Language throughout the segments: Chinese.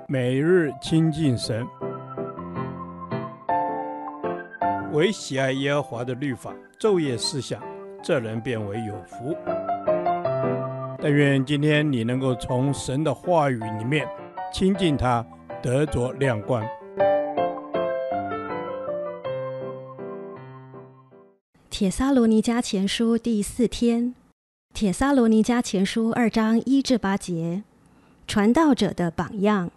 每日亲近神，唯喜爱耶和华的律法，昼夜思想，这人变为有福。但愿今天你能够从神的话语里面亲近他，得着亮光。 帖撒罗尼迦前书第4天，帖撒罗尼迦前书2章1至8节，传道者的榜样。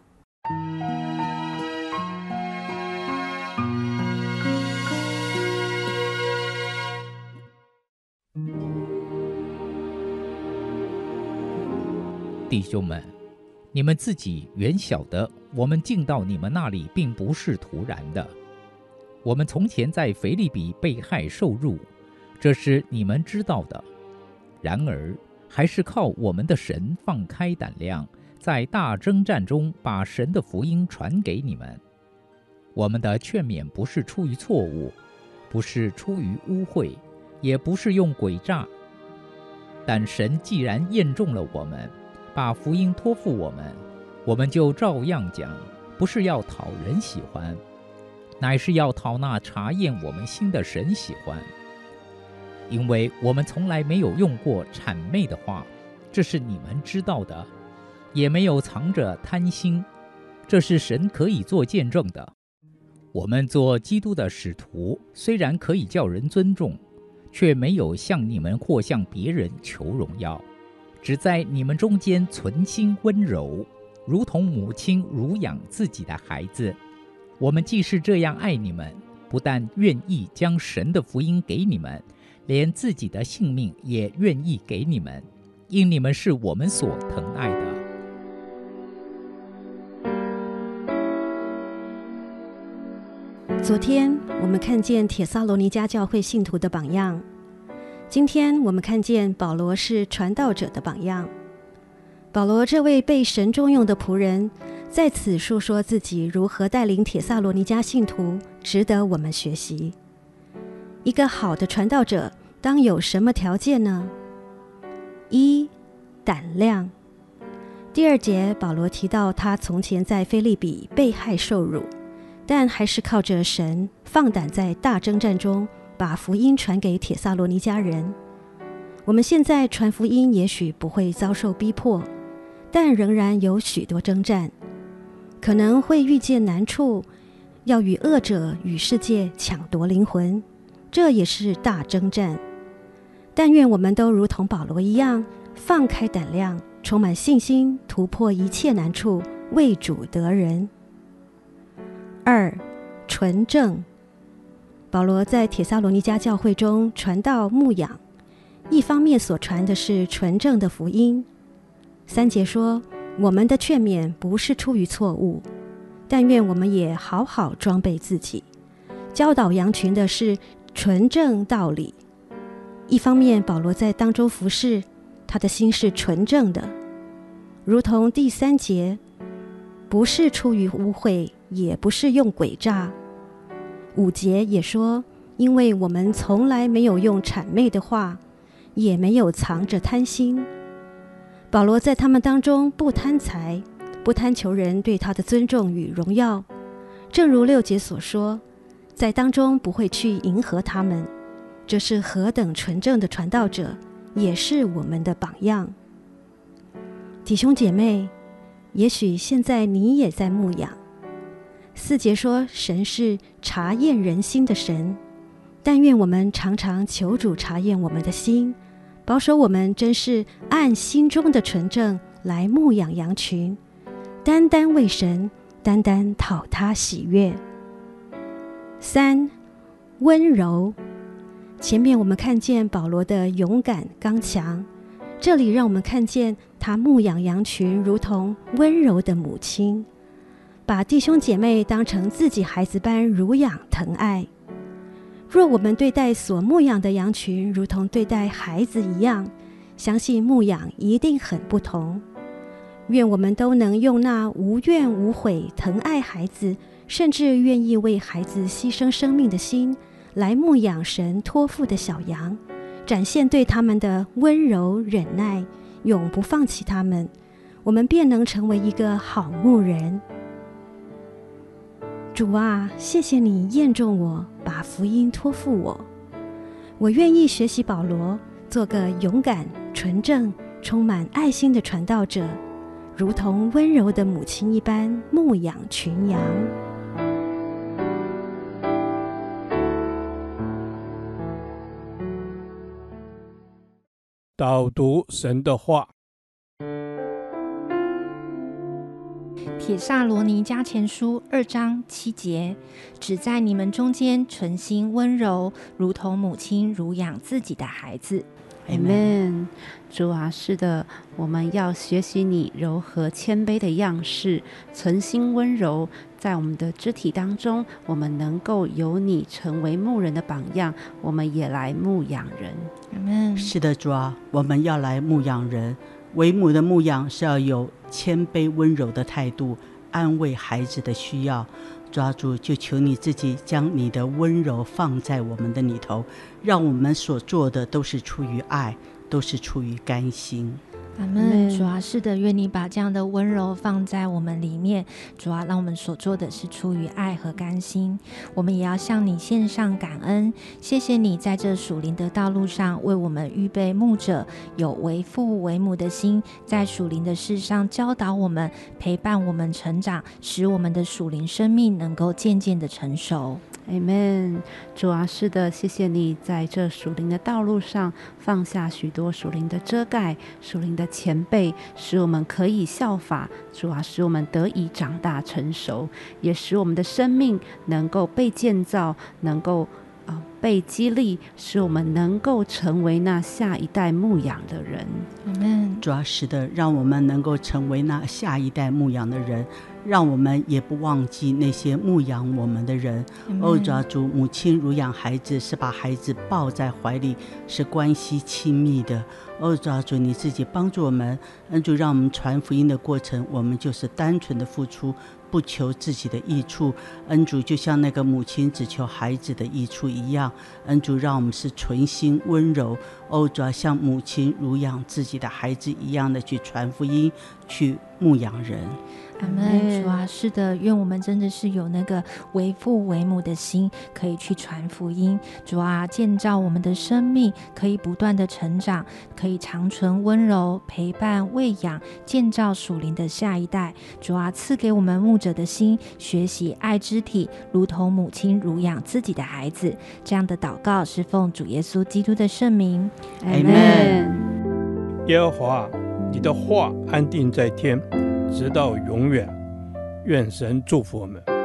弟兄们，你们自己原晓得，我们进到你们那里并不是突然的。我们从前在腓立比被害受辱，这是你们知道的。然而还是靠我们的神放开胆量，在大征战中把神的福音传给你们。我们的劝勉不是出于错误，不是出于污秽，也不是用诡诈。但神既然验中了我们，把福音托付我们，我们就照样讲，不是要讨人喜欢，乃是要讨那查验我们心的神喜欢。因为我们从来没有用过谄媚的话，这是你们知道的，也没有藏着贪心，这是神可以做见证的。我们做基督的使徒，虽然可以叫人尊重，却没有向你们或向别人求荣耀，只在你们中间存心温柔，如同母亲乳养自己的孩子。我们既是这样爱你们，不但愿意将神的福音给你们，连自己的性命也愿意给你们，因你们是我们所疼爱的。 昨天我们看见帖撒罗尼迦教会信徒的榜样，今天我们看见保罗是传道者的榜样。保罗这位被神重用的仆人，在此述说自己如何带领帖撒罗尼迦信徒，值得我们学习。一个好的传道者当有什么条件呢？1. 胆量。第2节保罗提到他从前在腓立比被害受辱，但还是靠着神放胆在大征战中把福音传给帖撒罗尼迦人。我们现在传福音也许不会遭受逼迫，但仍然有许多征战，可能会遇见难处，要与恶者与世界抢夺灵魂，这也是大征战。但愿我们都如同保罗一样，放开胆量，充满信心，突破一切难处，为主得人。2. 纯正。保罗在帖撒罗尼迦教会中传道牧养，一方面所传的是纯正的福音。3节说，我们的劝勉不是出于错误，但愿我们也好好装备自己，教导羊群的是纯正道理。一方面保罗在当中服侍，他的心是纯正的，如同第3节，不是出于污秽，也不是用诡诈。5节也说，因为我们从来没有用谄媚的话，也没有藏着贪心。保罗在他们当中不贪财，不贪求人对他的尊重与荣耀，正如6节所说，在当中不会去迎合他们。这是何等纯正的传道者，也是我们的榜样。弟兄姐妹，也许现在你也在牧养。4节说，神是查验人心的神，但愿我们常常求主查验我们的心，保守我们真是按心中的纯正来牧养羊群，单单为神，单单讨他喜悦。3. 温柔。前面我们看见保罗的勇敢刚强，这里让我们看见他牧养羊群如同温柔的母亲，把弟兄姐妹当成自己孩子般乳养疼爱。若我们对待所牧养的羊群如同对待孩子一样，相信牧养一定很不同。愿我们都能用那无怨无悔疼爱孩子，甚至愿意为孩子牺牲生命的心，来牧养神托付的小羊，展现对他们的温柔忍耐，永不放弃他们，我们便能成为一个好牧人。 主啊，谢谢你验中我，把福音托付我。我愿意学习保罗，做个勇敢、纯正、充满爱心的传道者，如同温柔的母亲一般牧养群羊。 导读神的话。 帖撒罗尼迦前书2章7节，只在你们中间存心温柔，如同母亲乳养自己的孩子。 Amen。 主啊，是的，我们要学习你柔和谦卑的样式，存心温柔，在我们的肢体当中，我们能够有你成为牧人的榜样，我们也来牧养人。 Amen。 是的，主啊，我们要来牧养人。为母的牧养是要有谦卑温柔的态度，安慰孩子的需要。抓住，就求你自己将你的温柔放在我们的里头，让我们所做的都是出于爱，都是出于甘心。 阿们。主啊，是的，愿你把这样的温柔放在我们里面。主啊，让我们所做的是出于爱和甘心。我们也要向你献上感恩，谢谢你在这属灵的道路上为我们预备牧者，有为父为母的心，在属灵的事上教导我们，陪伴我们成长，使我们的属灵生命能够渐渐的成熟。 Amen。 主啊，是的，谢谢你在这属灵的道路上放下许多属灵的遮盖，属灵的前辈，使我们可以效法。主啊，使我们得以长大成熟，也使我们的生命能够被建造，能够被激励，使我们能够成为那下一代牧养的人。 Amen。 主啊，是的，让我们能够成为那下一代牧养的人，让我们也不忘记那些牧养我们的人。主啊，主，母亲乳养孩子是把孩子抱在怀里，是关系亲密的。主啊，主，你自己帮助我们，主，让我们传福音的过程，我们就是单纯的付出，不求自己的益处。主，就像那个母亲只求孩子的益处一样，主，让我们是存心温柔，主啊，像母亲乳养自己的孩子一样的去传福音，去牧养人。 阿们。主啊，是的，愿我们真的是有那个为父为母的心，可以去传福音。主啊，建造我们的生命，可以不断的成长，可以长存温柔，陪伴喂养，建造属灵的下一代。主啊，赐给我们牧者的心，学习爱肢体，如同母亲乳养自己的孩子。这样的祷告是奉主耶稣基督的圣名。 Amen。 耶和华，你的话安定在天，直到永远。愿神祝福我们。